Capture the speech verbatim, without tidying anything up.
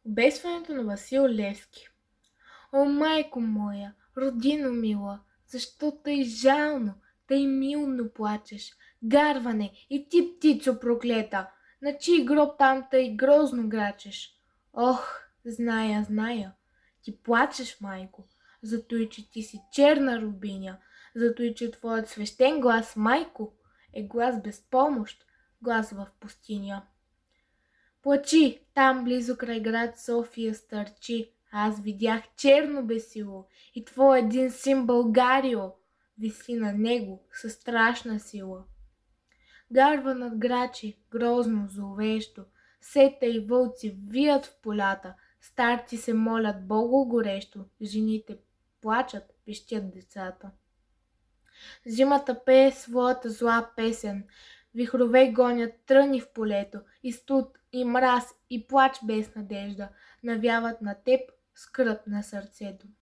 Обесването на Васил Левски. О, майко моя, родино мила, защо тъй жално, тъй милно плачеш? Гарване, и ти, птицо проклета, на чий гроб там тъй грозно грачеш? Ох, зная, зная, ти плачеш, майко, зато и че ти си черна рубиня, зато и че твоят свещен глас, майко, е глас без помощ, глас в пустиня. Плачи, там близо край град София стърчи. Аз видях черно бесило и твой един син Българио виси на него със страшна сила. Гарва над грачи, грозно, зловещо, сета и вълци вият в полята, старци се молят Богу горещо, жените плачат, пищят децата. Зимата пее своята зла песен, вихрове гонят тръни в полето, и студ, и мраз, и плач без надежда навяват на теб скръб на сърцето.